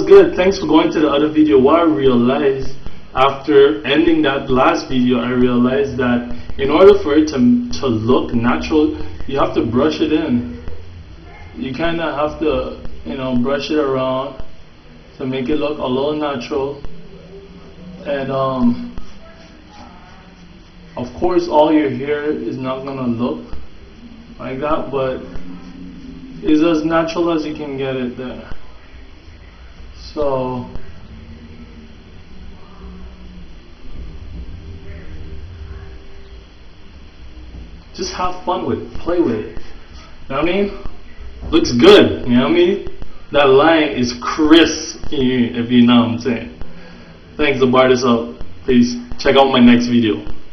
Good. Thanks for going to the other video. What I realized after ending that last video, I realized that in order for it to look natural, you have to brush it in. You kind of have to, brush it around to make it look a little natural. And of course, all your hair is not gonna look like that, but it's as natural as you can get it there. So just have fun with it, play with it. You know what I mean? Looks good, you know what I mean? That line is crisp, if you know what I'm saying. Thanks, the bar is up. Please check out my next video.